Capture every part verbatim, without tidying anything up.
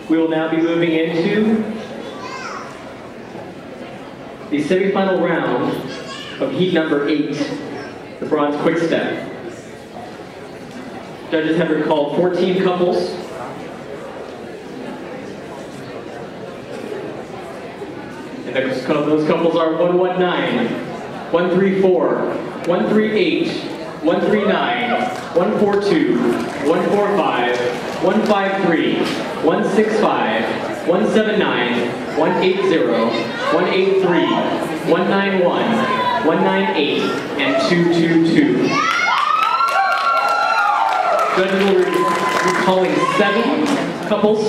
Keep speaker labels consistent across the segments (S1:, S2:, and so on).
S1: We will now be moving into the semifinal round of heat number eight, the Bronze Quickstep. Judges have recalled fourteen couples. And those those couples are one one nine, one three four, one three eight, one three nine, one four two, one four five, one five three, one six five, one seven nine, one eight zero, one eight three, one nine one, one nine eight, and two two two. Judges will be recalling seven couples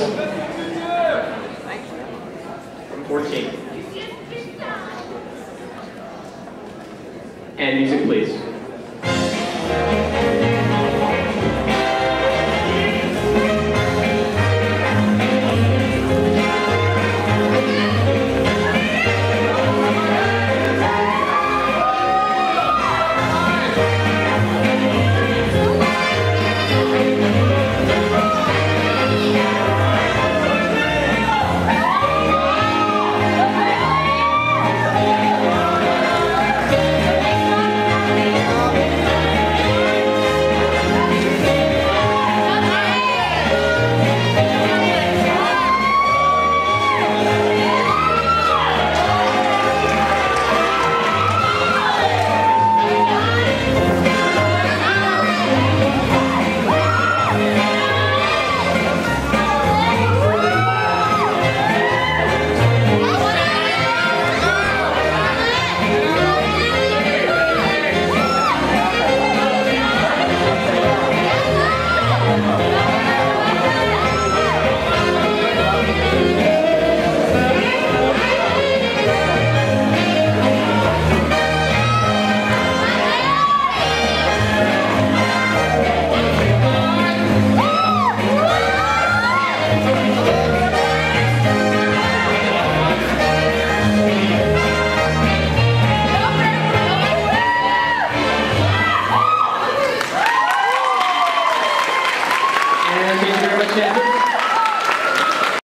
S1: from fourteen. And music, please.